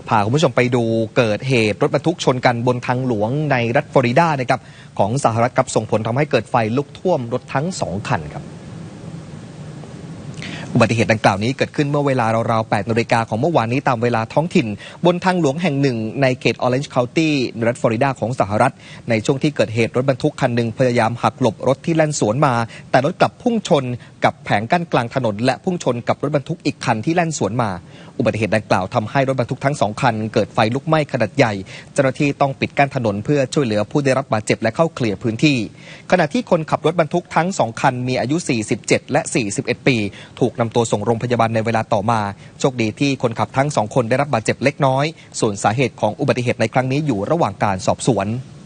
พาคุณผู้ชมไปดูเกิดเหตุรถบรรทุกชนกันบนทางหลวงในรัฐฟลอริดานะครับของสหรัฐครับส่งผลทำให้เกิดไฟลุกท่วมรถทั้ง2 คันครับอุบัติเหตุดังกล่าวนี้เกิดขึ้นเมื่อเวลาราวๆ 8 นาฬิกาของเมื่อวานนี้ตามเวลาท้องถิ่นบนทางหลวงแห่งหนึ่งในเขต Orange County รัฐฟลอริดาของสหรัฐในช่วงที่เกิดเหตุรถบรรทุกคันหนึ่งพยายามหักหลบรถที่แล่นสวนมาแต่รถกลับพุ่งชนกับแผงกั้นกลางถนนและพุ่งชนกับรถบรรทุกอีกคันที่แล่นสวนมาอุบัติเหตุดังกล่าวทำให้รถบรรทุกทั้ง2 คันเกิดไฟลุกไหม้ขนาดใหญ่เจ้าหน้าที่ต้องปิดกั้นถนนเพื่อช่วยเหลือผู้ได้รับบาดเจ็บและเข้าเคลียร์พื้นที่ขณะที่คนขับรถบรรทุกทั้ง2 คันมีอายุ47และ41 ปีถูกนำตัวส่งโรงพยาบาลในเวลาต่อมาโชคดีที่คนขับทั้ง2 คนได้รับบาดเจ็บเล็กน้อยส่วนสาเหตุของอุบัติเหตุในครั้งนี้อยู่ระหว่างการสอบสวน